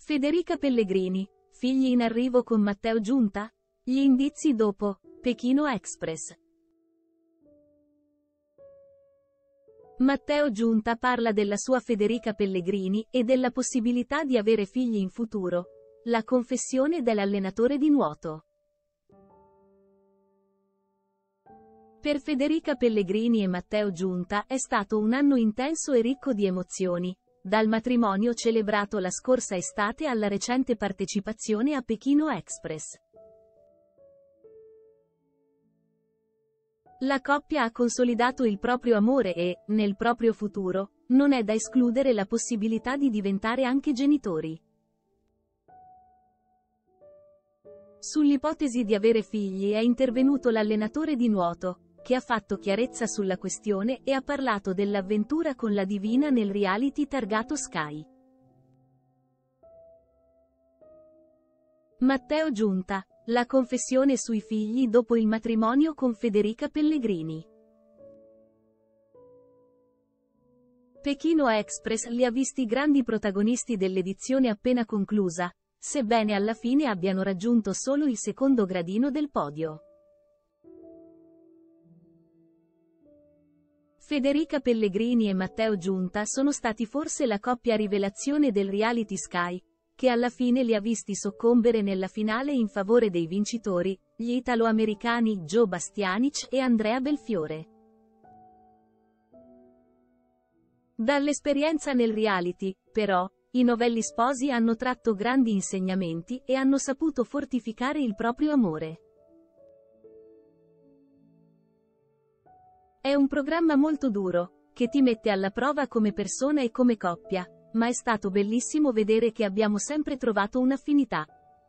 Federica Pellegrini, figli in arrivo con Matteo Giunta? Gli indizi dopo Pechino Express. Matteo Giunta parla della sua Federica Pellegrini e della possibilità di avere figli in futuro. La confessione dell'allenatore di nuoto. Per Federica Pellegrini e Matteo Giunta è stato un anno intenso e ricco di emozioni, dal matrimonio celebrato la scorsa estate alla recente partecipazione a Pechino Express. La coppia ha consolidato il proprio amore e, nel proprio futuro, non è da escludere la possibilità di diventare anche genitori. Sull'ipotesi di avere figli è intervenuto l'allenatore di nuoto, che ha fatto chiarezza sulla questione e ha parlato dell'avventura con la divina nel reality targato Sky. Matteo Giunta, la confessione sui figli dopo il matrimonio con Federica Pellegrini. Pechino Express li ha visti grandi protagonisti dell'edizione appena conclusa, sebbene alla fine abbiano raggiunto solo il secondo gradino del podio. Federica Pellegrini e Matteo Giunta sono stati forse la coppia rivelazione del reality Sky, che alla fine li ha visti soccombere nella finale in favore dei vincitori, gli italo-americani Joe Bastianic e Andrea Belfiore. Dall'esperienza nel reality, però, i novelli sposi hanno tratto grandi insegnamenti e hanno saputo fortificare il proprio amore. È un programma molto duro, che ti mette alla prova come persona e come coppia, ma è stato bellissimo vedere che abbiamo sempre trovato un'affinità.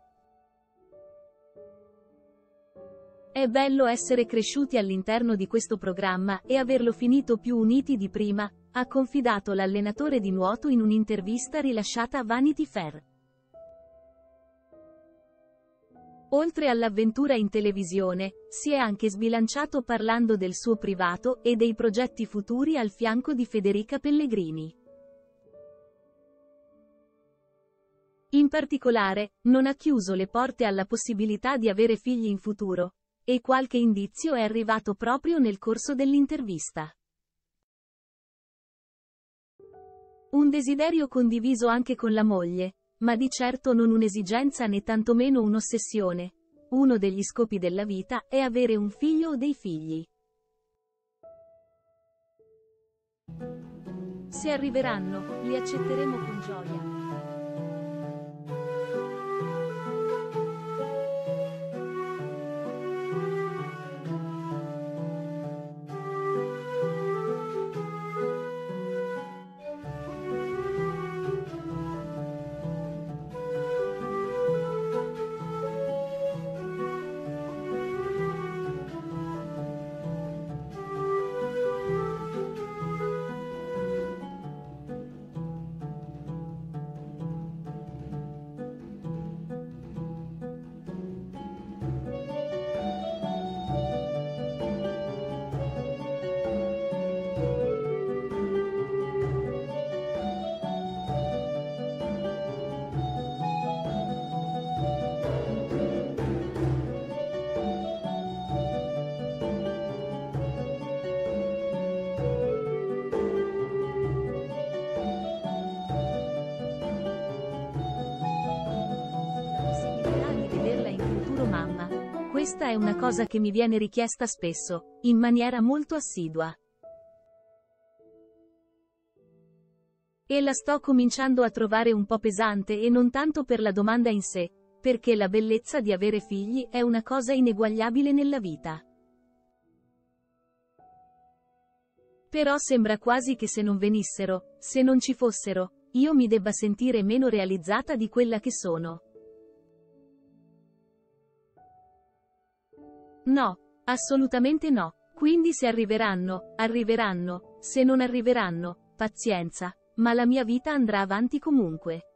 È bello essere cresciuti all'interno di questo programma e averlo finito più uniti di prima, ha confidato l'allenatore di nuoto in un'intervista rilasciata a Vanity Fair. Oltre all'avventura in televisione, si è anche sbilanciato parlando del suo privato e dei progetti futuri al fianco di Federica Pellegrini. In particolare, non ha chiuso le porte alla possibilità di avere figli in futuro, e qualche indizio è arrivato proprio nel corso dell'intervista. Un desiderio condiviso anche con la moglie, ma di certo non un'esigenza né tantomeno un'ossessione. Uno degli scopi della vita è avere un figlio o dei figli. Se arriveranno, li accetteremo con gioia. Mamma. Questa è una cosa che mi viene richiesta spesso, in maniera molto assidua. E la sto cominciando a trovare un po' pesante e non tanto per la domanda in sé, perché la bellezza di avere figli è una cosa ineguagliabile nella vita. Però sembra quasi che se non venissero, se non ci fossero, io mi debba sentire meno realizzata di quella che sono. No, assolutamente no. Quindi se arriveranno, arriveranno, se non arriveranno, pazienza, ma la mia vita andrà avanti comunque.